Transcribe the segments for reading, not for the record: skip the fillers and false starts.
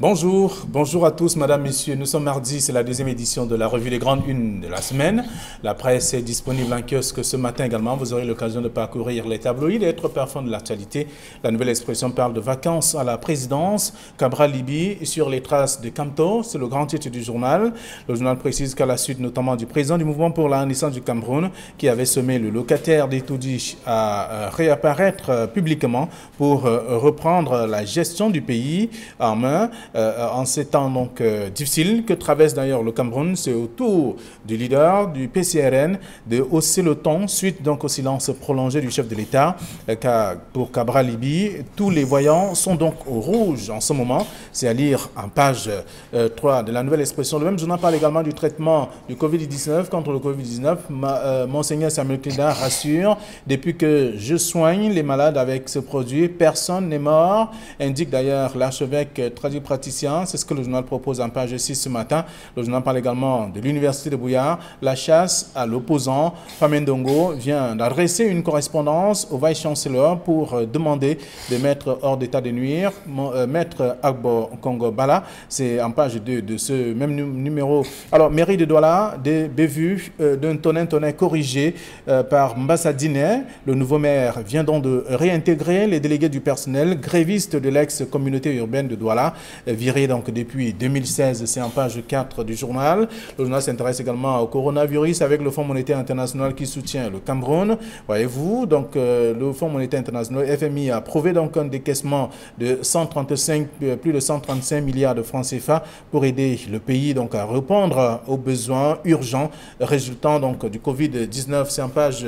Bonjour à tous, madame, messieurs. Nous sommes mardi, c'est la deuxième édition de la revue des grandes unes de la semaine. La presse est disponible en kiosque ce matin également. Vous aurez l'occasion de parcourir les tabloïds et être perfond de l'actualité. La nouvelle expression parle de vacances à la présidence. Cabral Libi sur les traces de Kamto, c'est le grand titre du journal. Le journal précise qu'à la suite notamment du président du mouvement pour la renaissance du Cameroun, qui avait sommé le locataire d'Etoudi à réapparaître publiquement pour reprendre la gestion du pays en main, en ces temps donc difficiles que traverse d'ailleurs le Cameroun. C'est au tour du leader du PCRN de hausser le ton suite donc au silence prolongé du chef de l'État. Pour Cabral Libi, tous les voyants sont donc au rouge en ce moment. C'est à lire en page 3 de la nouvelle expression. Le même journal parle également du traitement du Covid-19. Contre le Covid-19, Monseigneur Samuel Klida rassure: depuis que je soigne les malades avec ce produit, personne n'est mort, indique d'ailleurs l'archevêque tradipraticien. C'est ce que le journal propose en page 6 ce matin. Le journal parle également de l'université de Bouillard. La chasse à l'opposant. Famendongo vient d'adresser une correspondance au vice-chancelleur pour demander de mettre hors d'état de nuire Maître Agbo Congo Bala. C'est en page 2 de ce même numéro. Alors, mairie de Douala, des bévues d'un tonnin corrigé par Mbassadine. Le nouveau maire vient donc de réintégrer les délégués du personnel grévistes de l'ex-communauté urbaine de Douala, viré donc depuis 2016, c'est en page 4 du journal. Le journal s'intéresse également au coronavirus avec le Fonds monétaire international qui soutient le Cameroun. Voyez-vous, donc le Fonds monétaire international, FMI, a approuvé donc un décaissement de plus de 135 milliards de francs CFA pour aider le pays donc à répondre aux besoins urgents résultant donc du Covid-19. C'est en page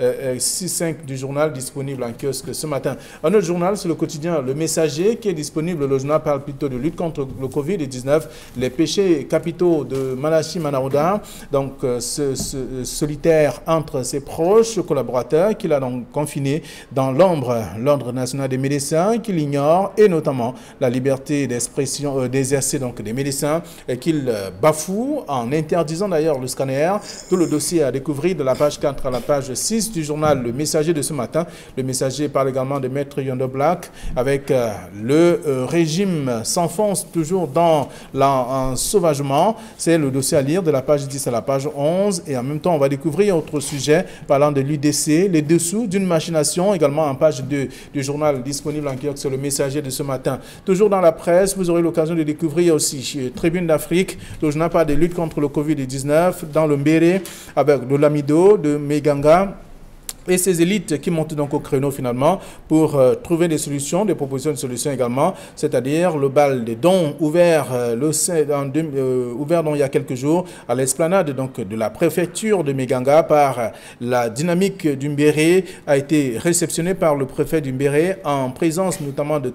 6-5 du journal disponible en kiosque ce matin. Un autre journal, c'est le quotidien Le Messager qui est disponible. Le journal parle plutôt de lutte contre le Covid-19, les péchés capitaux de Malachi Manaouda, donc solitaire entre ses proches collaborateurs qu'il a donc confiné dans l'ordre national des médecins qu'il ignore, et notamment la liberté d'expression d'exercer donc des médecins qu'il bafoue en interdisant d'ailleurs le scanner. Tout le dossier à découvrir de la page 4 à la page 6 du journal Le Messager de ce matin. Le Messager parle également de Maître Yondo Black avec le régime s'enfonce toujours dans l'ensauvagement. C'est le dossier à lire de la page 10 à la page 11. Et en même temps, on va découvrir autre sujet parlant de l'UDC, les dessous d'une machination, également en page 2 du journal disponible en kiosque sur Le Messager de ce matin. Toujours dans la presse, vous aurez l'occasion de découvrir aussi Tribune d'Afrique, le journal parle de lutte contre le Covid-19 dans le Mbéré avec de l'Amido, de Meganga, et ces élites qui montent donc au créneau finalement pour trouver des solutions, des propositions de solutions également, c'est-à-dire le bal des dons ouvert, ouvert donc il y a quelques jours à l'esplanade donc de la préfecture de Meganga par la dynamique du Mbéré, a été réceptionné par le préfet du Mbéré en présence notamment de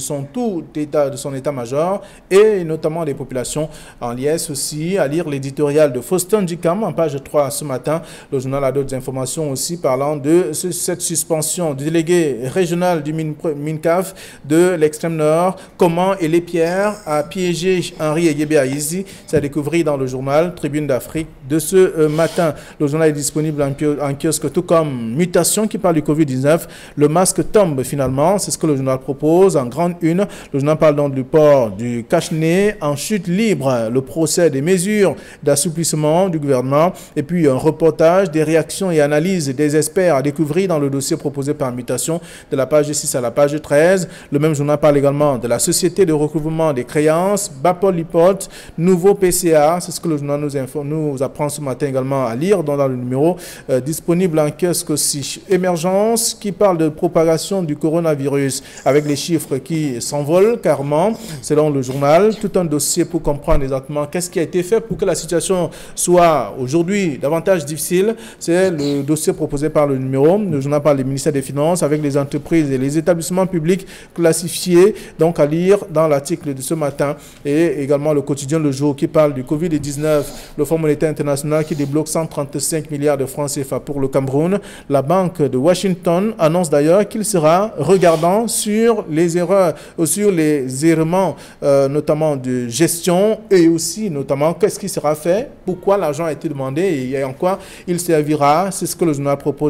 son état-major et notamment des populations en liesse aussi. À lire l'éditorial de Faustin Djikam en page 3 ce matin. Le journal a d'autres informations aussi parlant de cette suspension du délégué régional du MINCAF de l'extrême nord. Comment et les pierres a piégé Henri Eyebe Aizi. C'est à découvrir dans le journal Tribune d'Afrique de ce matin. Le journal est disponible en kiosque, tout comme Mutation qui parle du Covid-19. Le masque tombe finalement, c'est ce que le journal propose en grande une. Le journal parle donc du port du cache-nez en chute libre, le procès des mesures d'assouplissement du gouvernement et puis un reportage des réactions et analyses des experts à découvrir dans le dossier proposé par Mutation de la page 6 à la page 13. Le même journal parle également de la société de recouvrement des créances, Bapol Lipot, nouveau PCA. C'est ce que le journal nous apprend ce matin également à lire dans le numéro disponible en kiosque aussi. Émergence qui parle de propagation du coronavirus avec les chiffres qui s'envolent carrément selon le journal. Tout un dossier pour comprendre exactement qu'est-ce qui a été fait pour que la situation soit aujourd'hui davantage difficile. C'est le dossier proposé par le numéro. Le journal parle du ministère des Finances avec les entreprises et les établissements publics classifiés, donc à lire dans l'article de ce matin. Et également le quotidien Le Jour qui parle du Covid-19, le Fonds monétaire international qui débloque 135 milliards de francs CFA pour le Cameroun. La Banque de Washington annonce d'ailleurs qu'il sera regardant sur les erreurs, sur les errements notamment de gestion et aussi notamment qu'est-ce qui sera fait, pourquoi l'argent a été demandé et en quoi il servira. C'est ce que le journal propose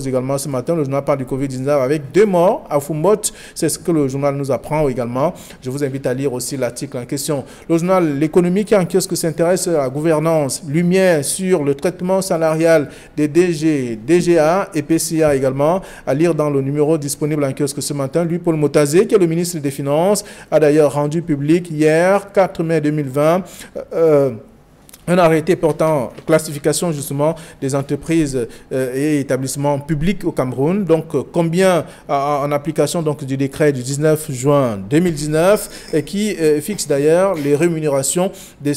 également ce matin. Le journal parle du Covid-19 avec 2 morts à Foumbot. C'est ce que le journal nous apprend également. Je vous invite à lire aussi l'article en question. Le journal L'économie qui en kiosque s'intéresse à la gouvernance. Lumière sur le traitement salarial des DG, DGA et PCA également. À lire dans le numéro disponible en kiosque ce matin. Lui, Paul Motazé, qui est le ministre des Finances, a d'ailleurs rendu public hier, 4 mai 2020, un arrêté portant classification justement des entreprises et établissements publics au Cameroun. Donc, combien en application donc, du décret du 19 juin 2019 et qui fixe d'ailleurs les rémunérations de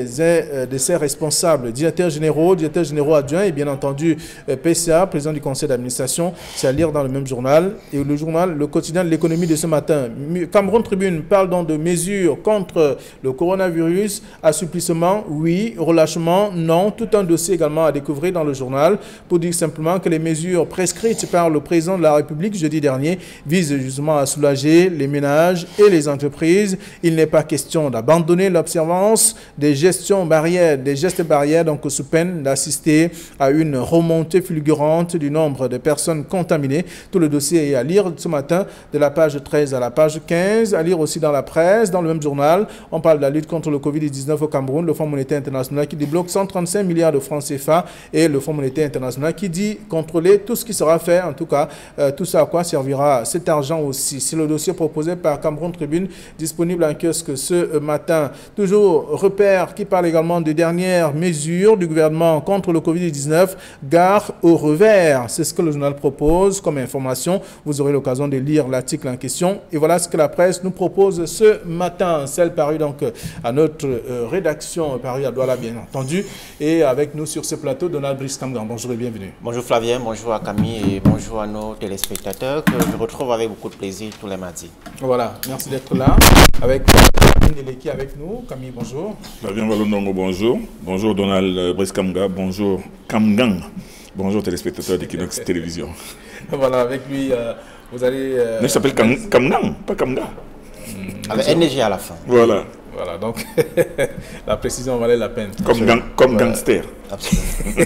ces responsables, directeurs généraux adjoints et bien entendu PCA, président du conseil d'administration. C'est à lire dans le même journal. Et le journal, le quotidien de l'économie de ce matin. Cameroun Tribune parle donc de mesures contre le coronavirus, assouplissement, oui, relâchement, non. Tout un dossier également à découvrir dans le journal pour dire simplement que les mesures prescrites par le président de la République jeudi dernier visent justement à soulager les ménages et les entreprises. Il n'est pas question d'abandonner l'observance des gestes barrières, donc sous peine d'assister à une remontée fulgurante du nombre de personnes contaminées. Tout le dossier est à lire ce matin de la page 13 à la page 15, à lire aussi dans la presse, dans le même journal. On parle de la lutte contre le Covid-19 au Cameroun, le Fonds monétaire international qui débloque 135 milliards de francs CFA et le Fonds monétaire international qui dit contrôler tout ce qui sera fait, en tout cas, tout ça à quoi servira cet argent aussi. C'est le dossier proposé par Cameroun Tribune, disponible en kiosque ce matin. Toujours repère qui parle également des dernières mesures du gouvernement contre le Covid-19, gare au revers. C'est ce que le journal propose comme information. Vous aurez l'occasion de lire l'article en question. Et voilà ce que la presse nous propose ce matin. Celle parue donc à notre rédaction, parue à Douala bien entendu. Et avec nous sur ce plateau, Donald Brice Kamgan. Bonjour et bienvenue. Bonjour Flavien, bonjour à Camille et bonjour à nos téléspectateurs que je retrouve avec beaucoup de plaisir tous les mardis. Voilà, merci d'être là. Avec Camille Neleki avec nous. Camille, bonjour. Flavien Walondongo, bonjour. Bonjour Donald Brice Kamgan, bonjour Kamgang. Bonjour téléspectateurs d'Equinox Télévision. Voilà, avec lui, vous allez... Mais il s'appelle Kamgang, pas Kamga. Avec NG à la fin. Voilà. Voilà, donc la précision valait la peine. Comme gangster. Absolument.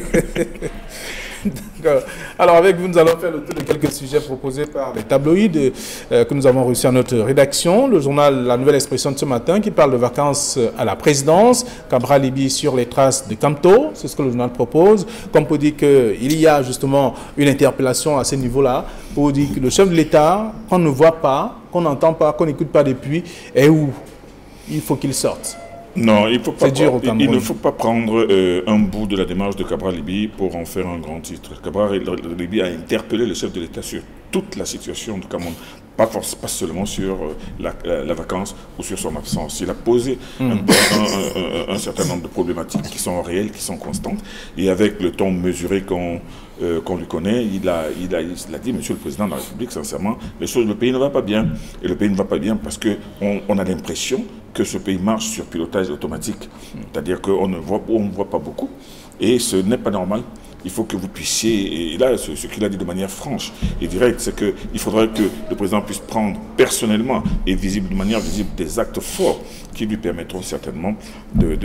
Alors avec vous, nous allons faire le tour de quelques sujets proposés par les tabloïds que nous avons reçus à notre rédaction. Le journal La Nouvelle Expression de ce matin qui parle de vacances à la présidence. Cabral Libi sur les traces de Camto, c'est ce que le journal propose. Comme pour dire qu'il y a justement une interpellation à ce niveau-là, pour dire que le chef de l'État, qu'on ne voit pas, qu'on n'entend pas, qu'on n'écoute pas depuis, est où il faut qu'il sorte. Non, il ne faut pas prendre un bout de la démarche de Cabral Libi pour en faire un grand titre. Cabral Libi a interpellé le chef de l'État sur toute la situation du Cameroun, pas seulement sur la vacance ou sur son absence. Il a posé un certain nombre de problématiques qui sont réelles, qui sont constantes, et avec le ton mesuré qu'on lui connaît, il a dit, Monsieur le Président de la République, sincèrement, le pays ne va pas bien. Et le pays ne va pas bien parce qu'on a l'impression que ce pays marche sur pilotage automatique. C'est-à-dire qu'on ne voit pas beaucoup. Et ce n'est pas normal. Il faut que vous puissiez, et là, ce qu'il a dit de manière franche et directe, c'est qu'il faudrait que le président puisse prendre personnellement et de manière visible des actes forts qui lui permettront certainement de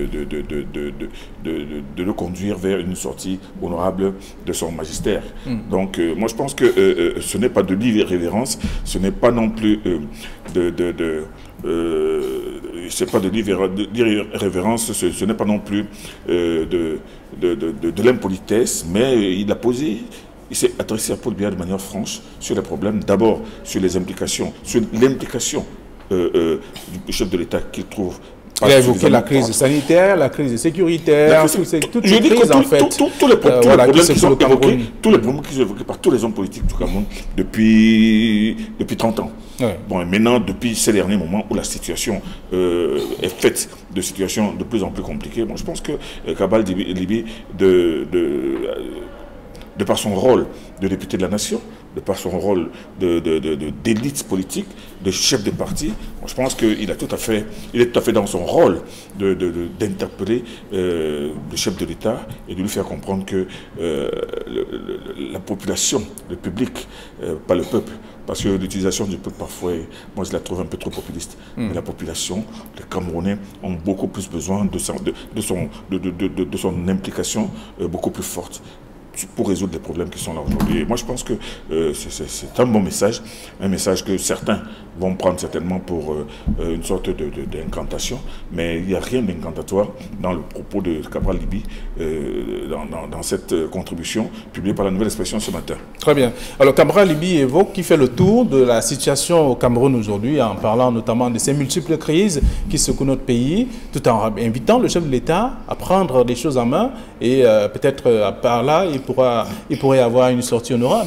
le conduire vers une sortie honorable de son magistère. Donc, moi, je pense que ce n'est pas de l'irrévérence, ce n'est pas non plus c'est pas de l'irrévérence, ce n'est pas non plus de l'impolitesse, mais il a posé, il s'est adressé à Paul Biya de manière franche sur les problèmes, d'abord sur les implications, sur l'implication du chef de l'État qu'il trouve. Il a évoqué la crise sanitaire, la crise sécuritaire, toutes les crises en fait. Tous les problèmes qui sont évoqués, tous les problèmes qui sont évoqués par tous les hommes politiques du Cameroun depuis 30 ans. Ouais. Bon, et maintenant, depuis ces derniers moments où la situation est faite de situations de plus en plus compliquées, bon, je pense que Cabral Libi, de par son rôle de député de la nation, de par son rôle d'élite politique, de chef de parti, bon, je pense qu'il est tout à fait dans son rôle d'interpeller le chef de l'État et de lui faire comprendre que la population, le public, pas le peuple, parce que l'utilisation du peuple parfois, moi je la trouve un peu trop populiste, mais la population, les Camerounais ont beaucoup plus besoin de son implication beaucoup plus forte. pour résoudre les problèmes qui sont là aujourd'hui. Et moi, je pense que c'est un bon message, un message que certains vont prendre certainement pour une sorte d'incantation, mais il n'y a rien d'incantatoire dans le propos de Cabral Libye, dans cette contribution publiée par la Nouvelle Expression ce matin. Très bien. Alors, Cabral Libye évoque, qui fait le tour de la situation au Cameroun aujourd'hui, en parlant notamment de ces multiples crises qui secouent notre pays, tout en invitant le chef de l'État à prendre les choses en main et peut-être par là, il pourrait avoir une sortie honorable.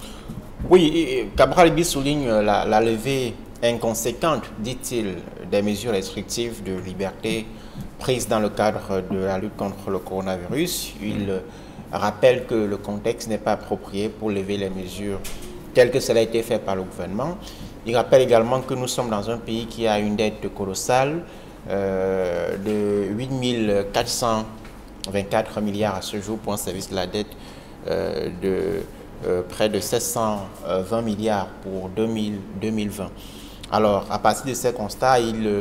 Oui, Cabral Libye souligne la levée inconséquente, dit-il, des mesures restrictives de liberté prises dans le cadre de la lutte contre le coronavirus. Il rappelle que le contexte n'est pas approprié pour lever les mesures telles que cela a été fait par le gouvernement. Il rappelle également que nous sommes dans un pays qui a une dette colossale de 8 424 milliards à ce jour pour un service de la dette de près de 720 milliards pour 2020. Alors, à partir de ces constats, il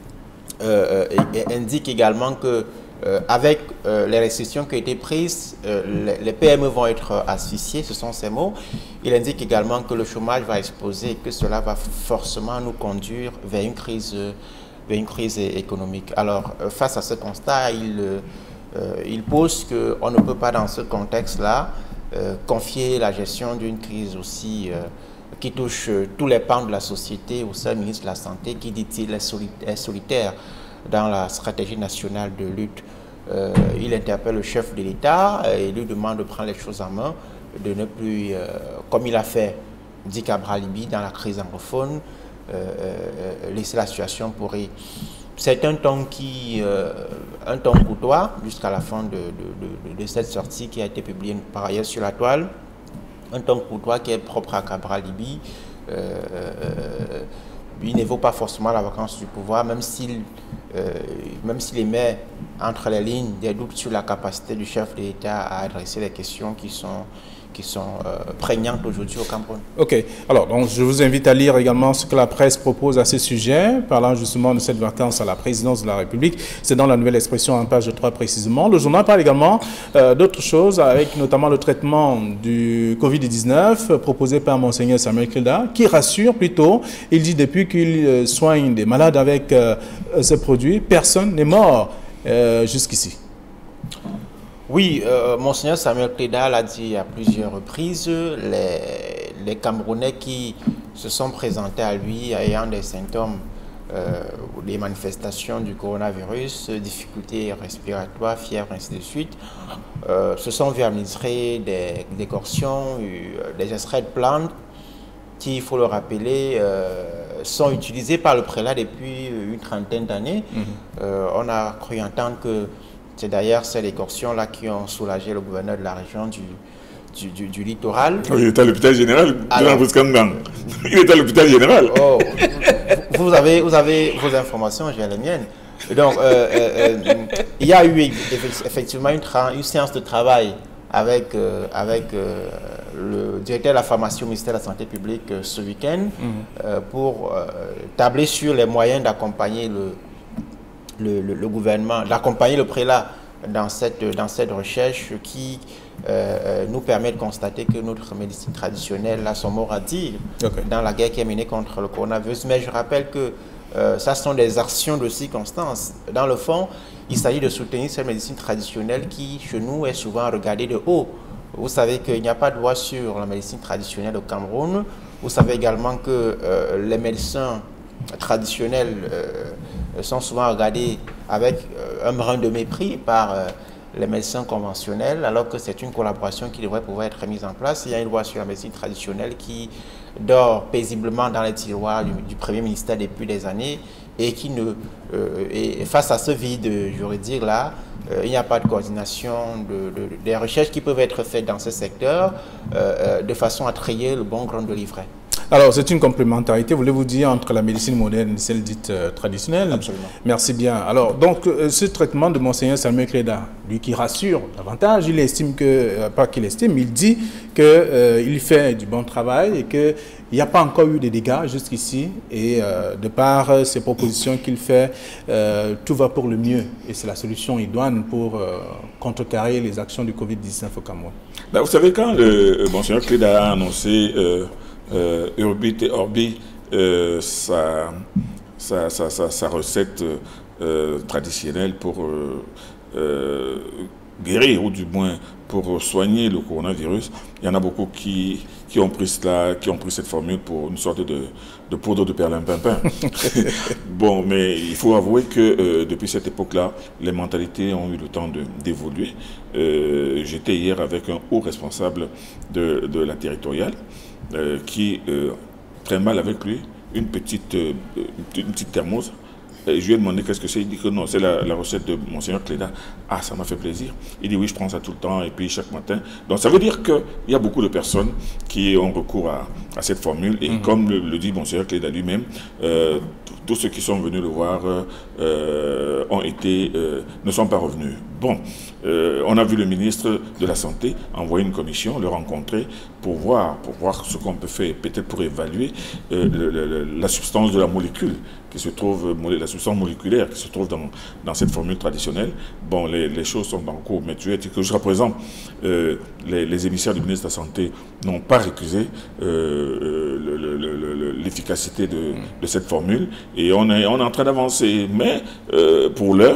indique également que avec les restrictions qui ont été prises, les PME vont être asphyxiées, ce sont ces mots. Il indique également que le chômage va exploser et que cela va forcément nous conduire vers une crise économique. Alors, face à ce constat, il pose qu'on ne peut pas, dans ce contexte-là, confier la gestion d'une crise aussi qui touche tous les pans de la société au seul ministre de la Santé, qui, dit-il, est solitaire dans la stratégie nationale de lutte. Il interpelle le chef de l'État et lui demande de prendre les choses en main, de ne plus, comme il a fait, dit Cabral Libye, dans la crise anglophone, laisser la situation pourrir. C'est un ton courtois jusqu'à la fin de cette sortie qui a été publiée par ailleurs sur la toile. Un ton courtois qui est propre à Cabral Libye. Il n'évoque pas forcément la vacance du pouvoir, même s'il émet entre les lignes des doutes sur la capacité du chef de l'État à adresser les questions qui sont prégnantes aujourd'hui au Cameroun. Ok. Alors, donc, je vous invite à lire également ce que la presse propose à ce sujet, parlant justement de cette vacance à la présidence de la République. C'est dans la Nouvelle Expression, en page 3 précisément. Le journal parle également d'autres choses, avec notamment le traitement du Covid-19 proposé par Monseigneur Samuel Kleda, qui rassure plutôt. Il dit depuis qu'il soigne des malades avec ce produit, personne n'est mort jusqu'ici. Oui, Monseigneur Samuel Kleda l'a dit à plusieurs reprises, les Camerounais qui se sont présentés à lui ayant des symptômes, des manifestations du coronavirus, difficultés respiratoires, fièvre, ainsi de suite, se sont vu administrer des décoctions, des extraits de plantes qui, il faut le rappeler, sont utilisés par le prélat depuis une trentaine d'années. On a cru entendre que c'est d'ailleurs ces décoctions-là qui ont soulagé le gouverneur de la région du littoral. Il était à l'hôpital général. Il était à l'hôpital général. Oh, vous avez vos informations, j'ai les miennes. Donc, il y a eu effectivement une séance de travail avec le directeur de la pharmacie au ministère de la Santé publique ce week-end pour tabler sur les moyens d'accompagner le gouvernement, d'accompagner le prélat dans cette recherche qui nous permet de constater que notre médecine traditionnelle a son mot à dire dans la guerre qui est menée contre le coronavirus. Mais je rappelle que ça sont des actions de circonstances. Dans le fond, il s'agit de soutenir cette médecine traditionnelle qui, chez nous, est souvent regardée de haut. Vous savez qu'il n'y a pas de loi sur la médecine traditionnelle au Cameroun. Vous savez également que les médecins traditionnels sont souvent regardés avec un brin de mépris par les médecins conventionnels, alors que c'est une collaboration qui devrait pouvoir être mise en place. Il y a une loi sur la médecine traditionnelle qui dort paisiblement dans les tiroirs du Premier ministère depuis des années et qui et face à ce vide juridique là, il n'y a pas de coordination des recherches qui peuvent être faites dans ce secteur de façon à trier le bon grain de livret. Alors, c'est une complémentarité, voulez-vous dire, entre la médecine moderne et celle dite traditionnelle? Absolument. Merci bien. Alors, donc, ce traitement de Monseigneur Samuel Kleda, lui qui rassure davantage, il estime que, pas qu'il estime, il dit qu'il fait du bon travail et qu'il n'y a pas encore eu de dégâts jusqu'ici. Et de par ces propositions qu'il fait, tout va pour le mieux. Et c'est la solution idoine pour contrecarrer les actions du Covid-19 au Cameroun. Ben, vous savez, quand le Monseigneur Kleda a annoncé Urbi et Orbi, sa recette traditionnelle pour guérir, ou du moins pour soigner le coronavirus, il y en a beaucoup qui ont pris cette formule pour une sorte de poudre de perlimpinpin. Bon, mais il faut avouer que depuis cette époque-là, les mentalités ont eu le temps d'évoluer. J'étais hier avec un haut responsable de la territoriale qui traîne mal avec lui une petite thermos. Et je lui ai demandé qu'est-ce que c'est. Il dit que non, c'est la recette de Monseigneur Kleda. Ah, ça m'a fait plaisir. Il dit oui, je prends ça tout le temps et puis chaque matin. Donc ça veut dire qu'il y a beaucoup de personnes qui ont recours à cette formule. Et comme le dit Monseigneur Kleda lui-même, tous ceux qui sont venus le voir ne sont pas revenus. Bon, on a vu le ministre de la Santé envoyer une commission, le rencontrer pour voir ce qu'on peut faire, peut-être pour évaluer la substance de la molécule qui se trouve, la substance moléculaire qui se trouve dans cette formule traditionnelle. Bon, les choses sont en cours, mais tu es que jusqu'à présent, les émissaires du ministre de la Santé n'ont pas récusé l'efficacité de cette formule, et on est en train d'avancer, mais pour l'heure,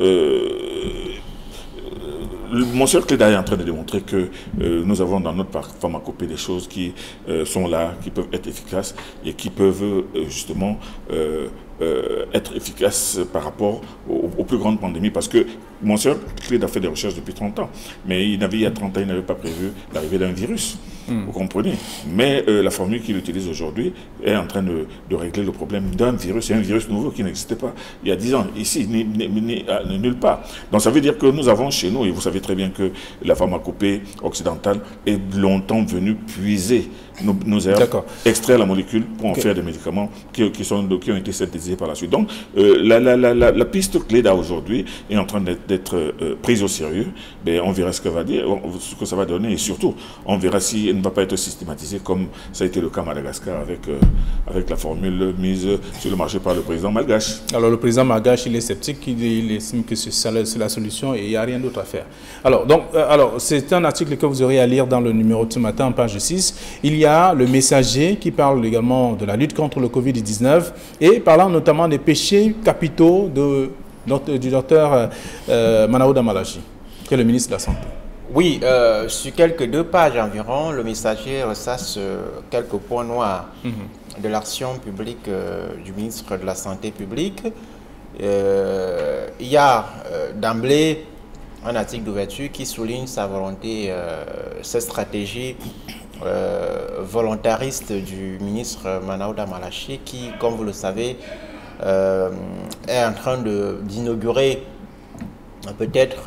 Monseigneur Kleda est en train de démontrer que nous avons dans notre pharmacopée des choses qui sont là, qui peuvent être efficaces et qui peuvent justement être efficaces par rapport aux plus grandes pandémies, parce que Monseigneur Kleda a fait des recherches depuis 30 ans, mais il y a 30 ans, il n'avait pas prévu l'arrivée d'un virus. Vous comprenez? Mais la formule qu'il utilise aujourd'hui est en train de régler le problème d'un virus. C'est un virus nouveau qui n'existait pas il y a 10 ans, ici, nulle part. Donc ça veut dire que nous avons chez nous, et vous savez très bien que la pharmacopée occidentale est longtemps venue puiser nos herbes, extraire la molécule pour en faire des médicaments qui ont été synthétisés par la suite. Donc la piste Kleda aujourd'hui est en train d'être prise au sérieux. Mais on verra ce que ça va donner, et surtout on verra si elle ne va pas être systématisée comme ça a été le cas à Madagascar avec la formule mise sur le marché par le président malgache. Alors le président malgache, il est sceptique, il estime que c'est la solution et il n'y a rien d'autre à faire. Alors c'est un article que vous aurez à lire dans le numéro de ce matin, page 6. Il y a le Messager qui parle également de la lutte contre le Covid-19 et parlant notamment des péchés capitaux du docteur Manaouda Malachi, qui est le ministre de la Santé. Oui, sur quelques 2 pages environ, le Messager ressasse quelques points noirs de l'action publique du ministre de la Santé publique. Il y a d'emblée un article d'ouverture qui souligne sa volonté, sa stratégie volontariste du ministre Manaouda Malachi qui, comme vous le savez, est en train d'inaugurer peut-être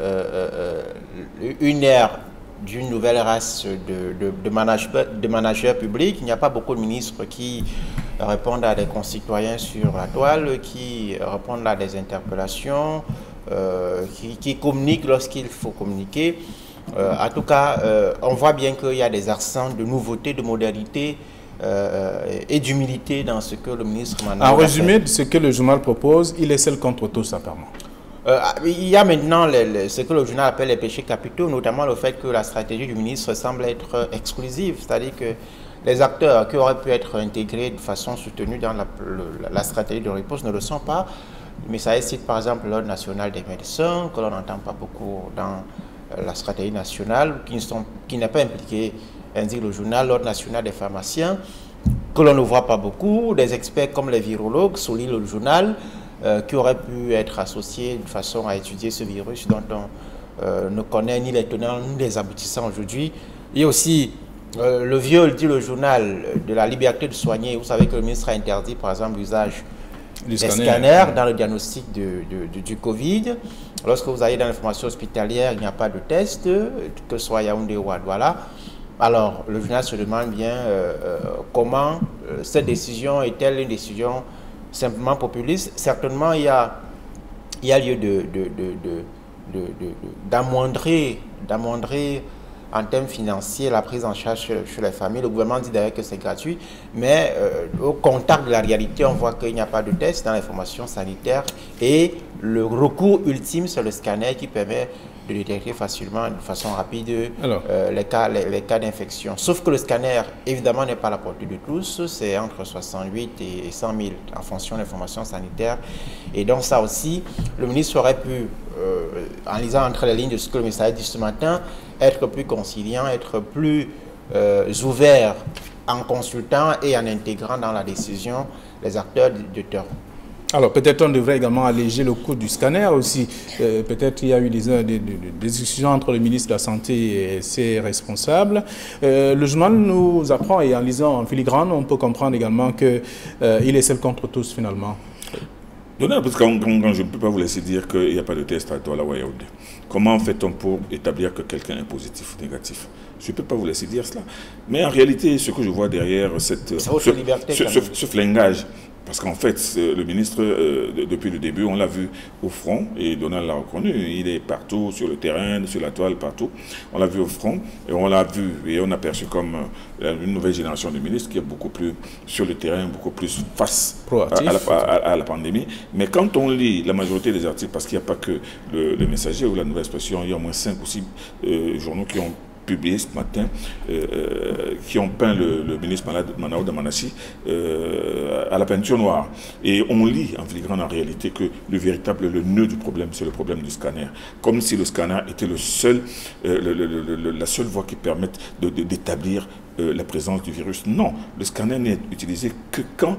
une ère d'une nouvelle race de managers publics. Il n'y a pas beaucoup de ministres qui répondent à des concitoyens sur la toile, qui répondent à des interpellations, qui communiquent lorsqu'il faut communiquer. En tout cas, on voit bien qu'il y a des accents de nouveauté, de modernité et d'humilité dans ce que le ministre Manaouda En résumé, ce que le journal propose, il est seul contre tous apparemment. Il y a maintenant ce que le journal appelle les péchés capitaux, notamment le fait que la stratégie du ministre semble être exclusive, c'est-à-dire que les acteurs qui auraient pu être intégrés de façon soutenue dans la stratégie de riposte ne le sont pas. Mais ça cite par exemple l'Ordre national des médecins, que l'on n'entend pas beaucoup dans la stratégie nationale, qui n'est pas impliqué, indique le journal, l'Ordre national des pharmaciens, que l'on ne voit pas beaucoup, des experts comme les virologues, souligne le journal, qui auraient pu être associés de façon à étudier ce virus dont on ne connaît ni les tenants ni les aboutissants aujourd'hui. Il y a aussi le viol, dit le journal, de la liberté de soigner. Vous savez que le ministre a interdit par exemple l'usage des scanners dans le diagnostic du Covid. Lorsque vous allez dans l'information hospitalière, il n'y a pas de test, que ce soit à Yaoundé ou à Douala. Alors, le journal se demande bien comment cette décision est-elle une décision simplement populiste. Certainement, il y a lieu d'amoindrir en termes financiers la prise en charge sur les familles. Le gouvernement dit d'ailleurs que c'est gratuit, mais au contact de la réalité, on voit qu'il n'y a pas de test dans l'information sanitaire et le recours ultime, c'est le scanner qui permet de détecter facilement, de façon rapide, les cas d'infection. Sauf que le scanner, évidemment, n'est pas à la portée de tous. C'est entre 68 et 100 000 en fonction de l'information sanitaire. Et donc ça aussi, le ministre aurait pu, en lisant entre les lignes de ce que le message dit ce matin, être plus conciliant, être plus ouvert en consultant et en intégrant dans la décision les acteurs de terrain. Alors peut-être on devrait également alléger le coût du scanner aussi. Peut-être il y a eu des discussions entre le ministre de la Santé et ses responsables. Le journal nous apprend, et en lisant en filigrane, on peut comprendre également qu'il est seul contre tous finalement. Non, parce que quand je ne peux pas vous laisser dire qu'il n'y a pas de test à Douala Yaoundé. Comment fait-on pour établir que quelqu'un est positif ou négatif? Je ne peux pas vous laisser dire cela. Mais en réalité, ce que je vois derrière ce flingage, parce qu'en fait, le ministre, depuis le début, on l'a vu au front, et Donald l'a reconnu, il est partout, sur le terrain, sur la toile, partout. On l'a vu au front, et on l'a vu, et on a perçu comme une nouvelle génération de ministres qui est beaucoup plus sur le terrain, beaucoup plus face à la pandémie. Mais quand on lit la majorité des articles, parce qu'il n'y a pas que le Messager ou la Nouvelle Expression, il y a au moins 5 ou 6 journaux qui ont publié ce matin, qui ont peint le ministre Manaou Damanassi à la peinture noire. Et on lit en filigrane en réalité que le nœud du problème, c'est le problème du scanner. Comme si le scanner était la seule voie qui permette d'établir la présence du virus. Non, le scanner n'est utilisé que quand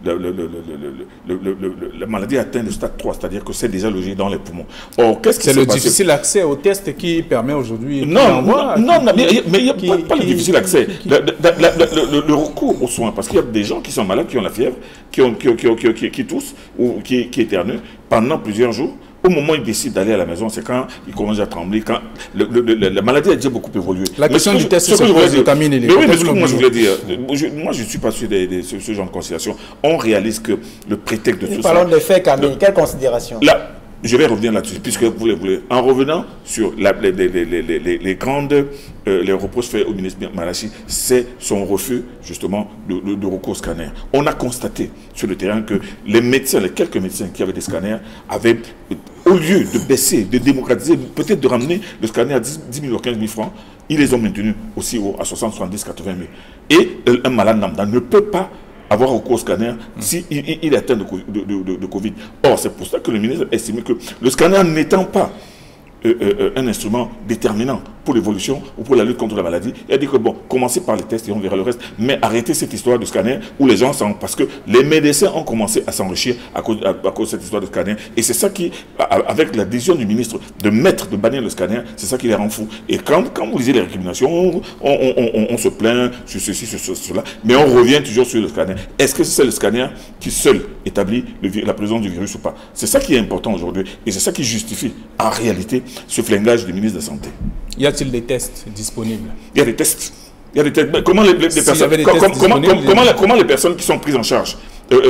la maladie atteint le stade 3, c'est-à-dire que c'est déjà logé dans les poumons. Or, qu'est-ce qui c'est le difficile accès au test qui permet aujourd'hui... Non, mais il n'y a pas le difficile accès. Le recours aux soins, parce qu'il y a des gens qui sont malades, qui ont la fièvre, qui toussent ou qui éternuent pendant plusieurs jours. Au moment où ils décident d'aller à la maison, c'est quand ils commencent à trembler, quand la maladie a déjà beaucoup évolué. La question du test, c'est moi je voulais dire, moi je ne suis pas sûr de ce genre de considération. On réalise que le prétexte de tout ça... Nous parlons de faits, Camille. Quelle considération? Là, je vais revenir là-dessus, puisque vous voulez. En revenant sur les reproches faits au ministre Malachi, c'est son refus, justement, de recours au scanner. On a constaté sur le terrain que les quelques médecins qui avaient des scanners, avaient, au lieu de baisser, de démocratiser, peut-être de ramener le scanner à 10 000 ou 15 000 francs, ils les ont maintenus aussi haut, à 60, 70, 80 000. Et un malade lambda ne peut pas avoir recours au scanner s'il est atteint de Covid. Or, c'est pour ça que le ministre a estimé que le scanner n'étant pas un instrument déterminant pour l'évolution ou pour la lutte contre la maladie, il a dit que bon, commencez par les tests et on verra le reste, mais arrêtez cette histoire de scanner où les gens sont, parce que les médecins ont commencé à s'enrichir à cause de cette histoire de scanner, et c'est ça qui, avec la décision du ministre de bannir le scanner, c'est ça qui les rend fous. Et quand vous lisez les récriminations, on se plaint sur ceci, sur cela, mais on revient toujours sur le scanner. Est-ce que c'est le scanner qui seul établit la présence du virus ou pas? C'est ça qui est important aujourd'hui, et c'est ça qui justifie en réalité ce flingage du ministre de la Santé. Y a-t-il des tests disponibles? Il y a des tests. Il y a des tests. Comment les personnes qui sont prises en charge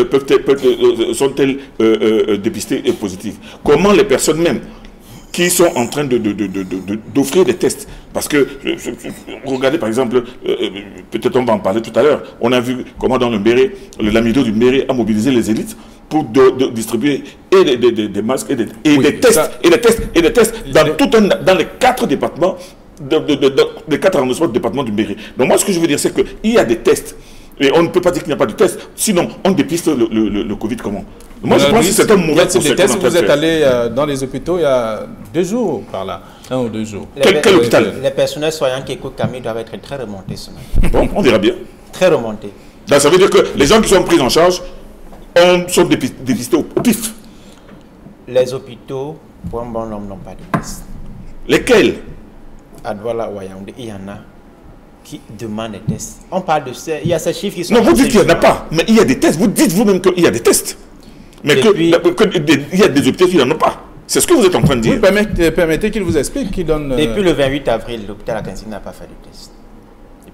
sont-elles dépistées et positives? Comment les personnes même qui sont en train d'offrir des tests? Parce que, regardez par exemple, peut-être on va en parler tout à l'heure, on a vu comment dans le Mbéré, l'amido du Mbéré a mobilisé les élites pour distribuer et des masques et des tests dans les 4 départements, les 4 arrondissements du département du Mbéré. Donc moi ce que je veux dire c'est qu'il y a des tests. Et on ne peut pas dire qu'il n'y a pas de tests, sinon on dépiste le Covid comment? Moi je pense que c'est un mauvais conseil. Vous êtes allé dans les hôpitaux il y a 2 jours par là, 1 ou 2 jours. Quel hôpital? Les personnels soignants qui écoutent Camille doivent être très remontés ce matin. Bon, on verra bien. Très remontés. Donc ça veut dire que les gens qui sont pris en charge sont dépistés au pif. Les hôpitaux, pour un bon nombre, n'ont pas de tests. Lesquels? À Douala ou à Yaoundé, il y en a qui demandent des tests. On parle de ça, il y a ces chiffres qui sont... Non, vous dites qu'il n'y en a pas, mais il y a des tests. Vous dites vous-même qu'il y a des tests. Mais il y a des hôpitaux qui n'en ont pas. C'est ce que vous êtes en train de dire. Vous permettez qu'il vous explique, qu'il donne... Depuis le 28 avril, l'hôpital Akansi n'a pas fait de test.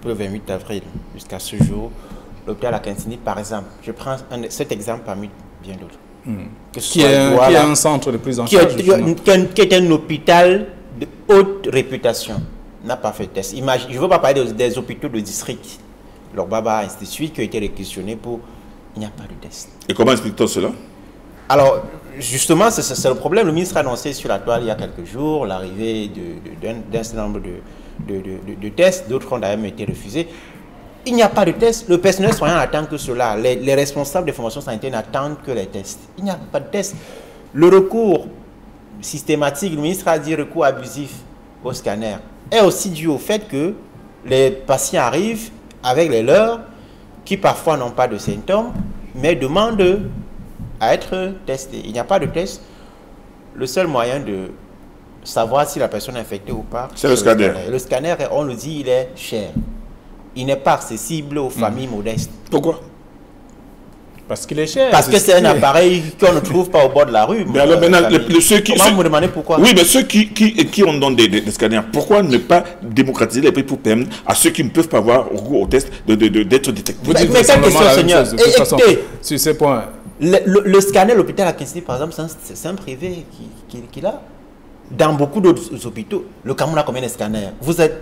depuis le 28 avril jusqu'à ce jour, l'hôpital Akintini, par exemple, je prends cet exemple parmi bien d'autres. Qui est un centre de prise en charge. Qui est un hôpital de haute réputation, n'a pas fait de test. Imagine, je ne veux pas parler des hôpitaux de district, Lorbaba, ainsi de suite, qui ont été réquisitionnés pour... Il n'y a pas de test. Et comment explique-t-on cela? Alors, justement, c'est le problème. Le ministre a annoncé sur la toile il y a quelques jours l'arrivée d'un certain nombre de tests. D'autres ont d'ailleurs été refusés. Il n'y a pas de tests. Le personnel soignant attend que cela. Les responsables des formations sanitaires n'attendent que les tests. Il n'y a pas de tests. Le recours systématique, le ministre a dit recours abusif au scanner, est aussi dû au fait que les patients arrivent avec les leurs qui parfois n'ont pas de symptômes, mais demandent à être testés. Il n'y a pas de test. Le seul moyen de savoir si la personne est infectée ou pas, c'est le scanner. Le scanner, on le dit, il est cher. Il n'est pas accessible aux familles modestes. Pourquoi? Parce qu'il est cher. Parce que c'est un appareil qu'on ne trouve pas au bord de la rue. Mais alors maintenant, comment vous demandez pourquoi? Oui, mais ceux qui ont donc des scanners, pourquoi ne pas démocratiser les prix pour permettre à ceux qui ne peuvent pas avoir recours au test d'être détectés? Vous dites mais quelle question, Seigneur? Écoutez, sur ces points. Le scanner, l'hôpital Akintini, par exemple, c'est un privé qui l'a. Dans beaucoup d'autres hôpitaux, le Cameroun a combien de scanners? Vous êtes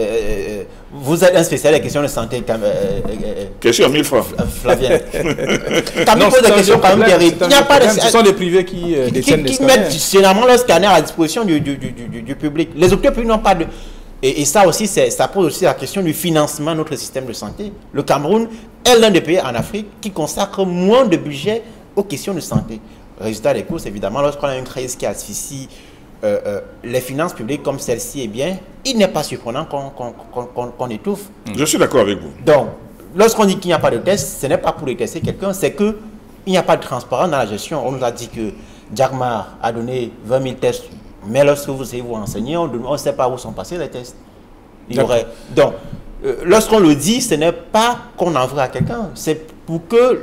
un spécialiste des questions de santé. Question 1000 fois. Flavien. Quand on pose des questions quand même terribles, il n'y a pas de... Ce sont des privés qui détiennent des scanners. Qui mettent généralement leur scanner à disposition du public. Les hôpitaux publics n'ont pas de... Et ça aussi, ça pose aussi la question du financement de notre système de santé. Le Cameroun est l'un des pays en Afrique qui consacre moins de budget aux questions de santé. Résultat des courses, évidemment, lorsqu'on a une crise qui asphyxie les finances publiques comme celle-ci, eh bien, il n'est pas surprenant qu'on étouffe. Je suis d'accord avec vous. Donc, lorsqu'on dit qu'il n'y a pas de test, ce n'est pas pour tester quelqu'un, c'est qu'il n'y a pas de transparence dans la gestion. On nous a dit que Jagmar a donné 20 000 tests, mais lorsque vous essayez de vous renseigner, on ne sait pas où sont passés les tests. Donc, lorsqu'on le dit, ce n'est pas qu'on en veut à quelqu'un, c'est pour que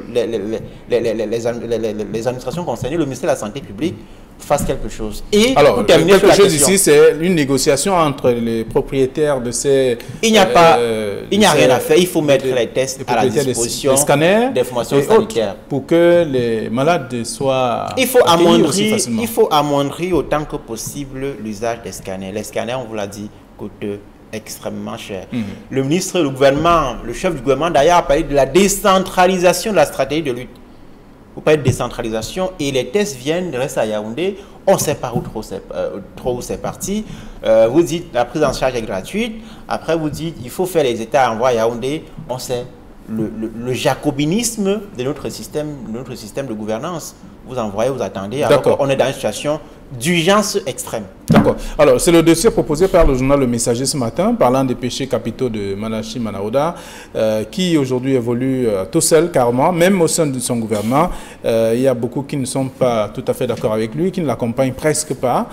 les administrations concernées, le ministère de la Santé publique, fasse quelque chose. Et alors, quelque chose ici, c'est une négociation entre les propriétaires de ces... Il n'y a rien à faire. Il faut mettre les tests à la disposition des formations sanitaires. Pour que les malades soient... Il faut amoindrir autant que possible l'usage des scanners. Les scanners, on vous l'a dit, coûtent extrêmement cher. Le ministre, le gouvernement, le chef du gouvernement, d'ailleurs, a parlé de la décentralisation de la stratégie de lutte. Vous parlez de décentralisation et les tests viennent de rester à Yaoundé. On ne sait pas où trop c'est parti. Vous dites la prise en charge est gratuite. Après, vous dites il faut faire les États envois à Yaoundé. On sait le jacobinisme de notre système de gouvernance. Vous envoyez, vous attendez. Alors on est dans une situation d'urgence extrême. D'accord. Alors, c'est le dossier proposé par le journal Le Messager ce matin, parlant des péchés capitaux de Manachi Manaouda, qui aujourd'hui évolue tout seul, carrément, même au sein de son gouvernement. Il y a beaucoup qui ne sont pas tout à fait d'accord avec lui, qui ne l'accompagnent presque pas.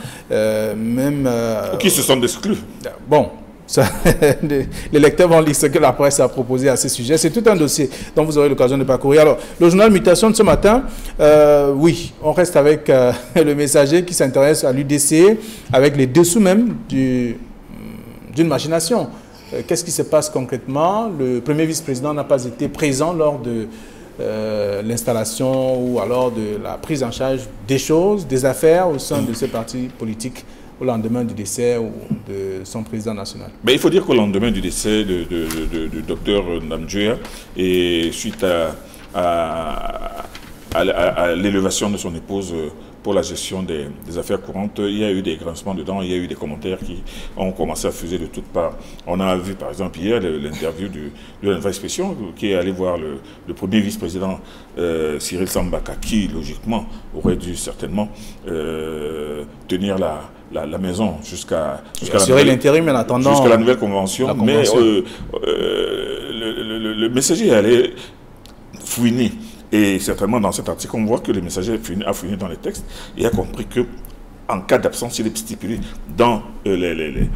Ou qui se sont exclus. Bon. Ça, les lecteurs vont lire ce que la presse a proposé à ce sujet. C'est tout un dossier dont vous aurez l'occasion de parcourir. Alors, le journal Mutation de ce matin, oui, on reste avec le Messager qui s'intéresse à l'UDC, avec les dessous même d'une machination. Qu'est-ce qui se passe concrètement? Le premier vice-président n'a pas été présent lors de l'installation ou alors de la prise en charge des choses, des affaires au sein de ce parti politique au lendemain du décès de son président national. Mais il faut dire qu'au lendemain du décès du docteur Ndamdjoya et suite à l'élévation de son épouse pour la gestion des affaires courantes, il y a eu des grincements dedans, il y a eu des commentaires qui ont commencé à fuser de toutes parts. On a vu par exemple hier l'interview de l'investigation qui est allé voir le premier vice-président Cyril Sambaka, qui logiquement aurait dû certainement tenir la maison jusqu'à l'intérim en attendant jusqu'à la nouvelle convention. Mais le Messager est allé fouiner. Et certainement, dans cet article, on voit que le Messager a fouiné dans les textes et a compris que, en cas d'absence, il est stipulé dans les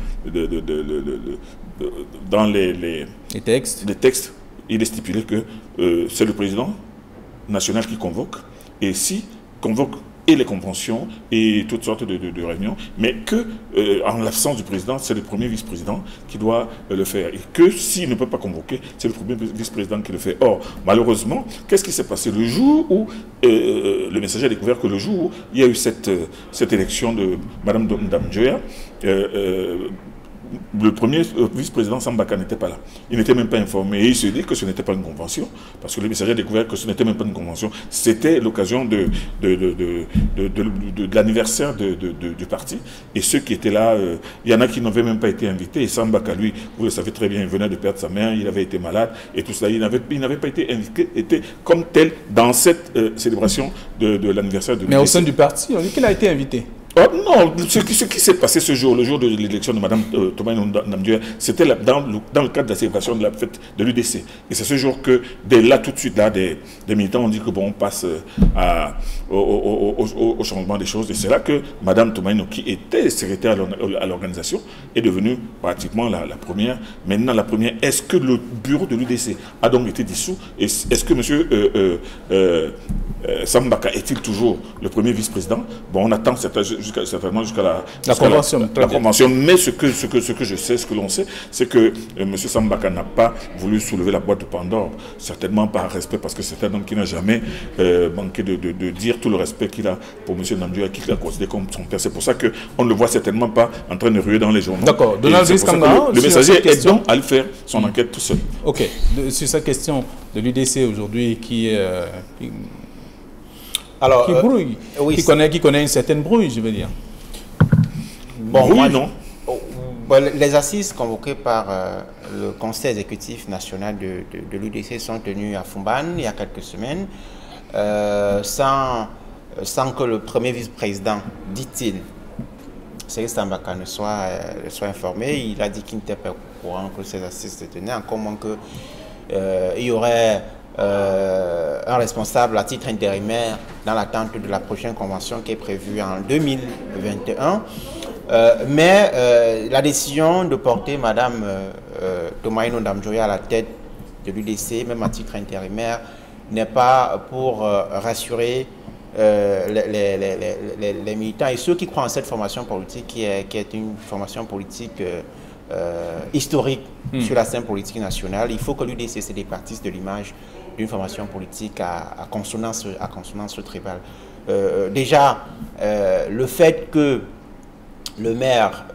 textes, il est stipulé que c'est le président national qui convoque. Et si convoque et les conventions et toutes sortes de réunions, mais que en l'absence du président, c'est le premier vice-président qui doit le faire. Et que s'il ne peut pas convoquer, c'est le premier vice-président qui le fait. Or, malheureusement, qu'est-ce qui s'est passé le jour où le messager a découvert que le jour où il y a eu cette élection de Mme Ndamjoya, le premier vice-président Sambaka n'était pas là. Il n'était même pas informé. Et il se dit que ce n'était pas une convention, parce que le messager a découvert que ce n'était même pas une convention. C'était l'occasion de l'anniversaire du parti. Et ceux qui étaient là, il y en a qui n'avaient même pas été invités. Et Sambaka, lui, vous le savez très bien, il venait de perdre sa mère, il avait été malade, et tout ça. Il n'avait pas été invité, était comme tel dans cette célébration de l'anniversaire de Mais au sein du parti, on dit qu'il a été invité. Oh, non, ce qui s'est passé ce jour, le jour de l'élection de Mme Tomaino Ndamjoya, c'était dans le cadre de la célébration de la fête de l'UDC. Et c'est ce jour que, dès là, tout de suite, là, des militants ont dit que bon, on passe au changement des choses. Et c'est là que Mme Tomaino, qui était secrétaire à l'organisation, est devenue pratiquement la première. Maintenant, la première, est-ce que le bureau de l'UDC a donc été dissous? Est-ce que M. Sambaka est-il toujours le premier vice-président? Bon, on attend certainement jusqu'à la convention. Mais ce que je sais, ce que l'on sait, c'est que M. Sambaka n'a pas voulu soulever la boîte de Pandore, certainement par respect, parce que c'est un homme qui n'a jamais manqué de dire tout le respect qu'il a pour M. Ndamjoya, qu'il a considéré comme son père. C'est pour ça qu'on ne le voit certainement pas en train de ruer dans les journaux. D'accord. Donald Brice-Kanga, le messager est donc à le faire son enquête tout seul. Ok. Sur cette question de l'UDC aujourd'hui qui brouille, oui, qui connaît une certaine brouille, je veux dire. Bon, oui, non. Les assises convoquées par le Conseil exécutif national de l'UDC sont tenues à Fumban il y a quelques semaines, sans que le premier vice-président, dit-il, Serge Sambaka ne soit informé. Il a dit qu'il n'était pas au courant que ces assises se tenaient, encore moins qu'il y aurait un responsable à titre intérimaire dans l'attente de la prochaine convention qui est prévue en 2021. Mais la décision de porter Mme Tomaino Ndamjoya à la tête de l'UDC, même à titre intérimaire, n'est pas pour rassurer les militants et ceux qui croient en cette formation politique qui est une formation politique historique sur la scène politique nationale. Il faut que l'UDC se départisse de l'image d'une formation politique à consonance tribale. Déjà, le fait que le maire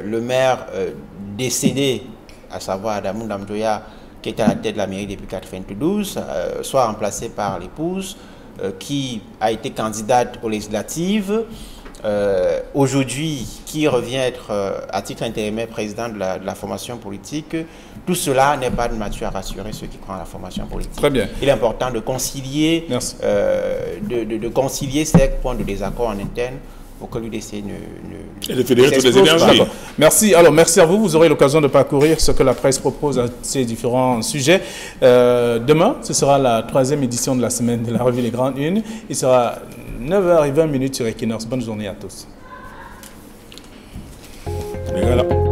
décédé, à savoir Adamou Ndamjoya, qui était à la tête de la mairie depuis 1992, soit remplacé par l'épouse, qui a été candidate aux législatives, aujourd'hui, qui revient être à titre intérimaire président de la formation politique. Tout cela n'est pas de nature à rassurer ceux qui croient en la formation politique. Très bien. Il est important de concilier, de concilier ces points de désaccord en interne pour que l'UDC et de fédérer toutes les énergies. Merci. Alors, merci à vous. Vous aurez l'occasion de parcourir ce que la presse propose à ces différents sujets. Demain, ce sera la 3e édition de la semaine de la revue Les Grandes Unes. Il sera 9h20 sur Equinox. Bonne journée à tous. Et voilà.